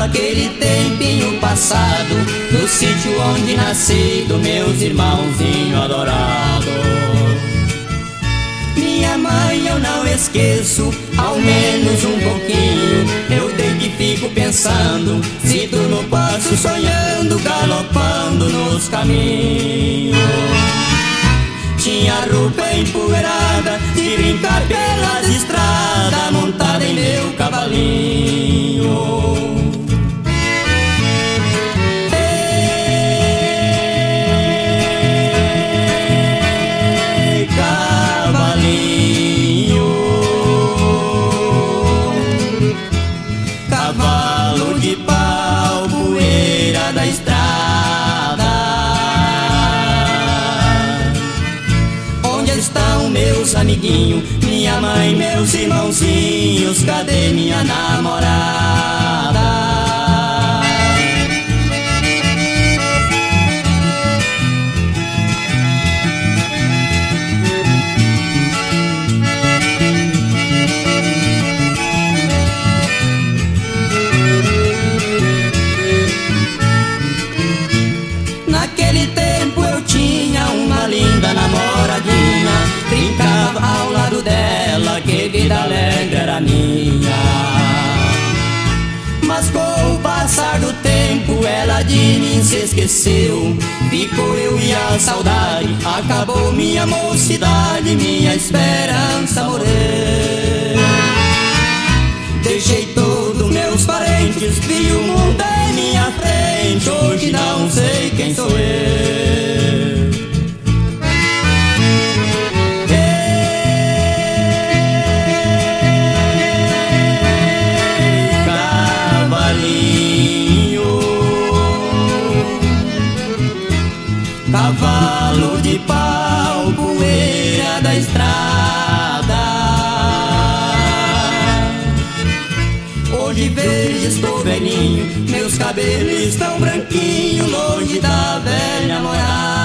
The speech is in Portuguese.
aquele tempinho passado, no sítio onde nasci dos meus irmãozinhos adorados. Minha mãe eu não esqueço, ao menos um pouquinho. Eu deito e fico pensando, se tu não passo sonhando, galopando nos caminhos. Tinha roupa empoeirada de brincar pelas estradas, montada em meu cavalinho. Ei, cavalinho, cavalo de pau, poeira da estrada. Estão meus amiguinhos, minha mãe, meus irmãozinhos, cadê minha namorada? Naquele tempo eu tinha uma linda namoradinha, brincava ao lado dela, que vida alegre era minha. Mas com o passar do tempo ela de mim se esqueceu, ficou eu e a saudade, acabou minha mocidade, minha esperança morreu. Deixei todos meus parentes, vi o mundo em minha frente, hoje não sei quem sou eu. Cavalo de pau, poeira da estrada. Hoje vejo, estou velhinho, meus cabelos estão branquinhos, longe da velha morada.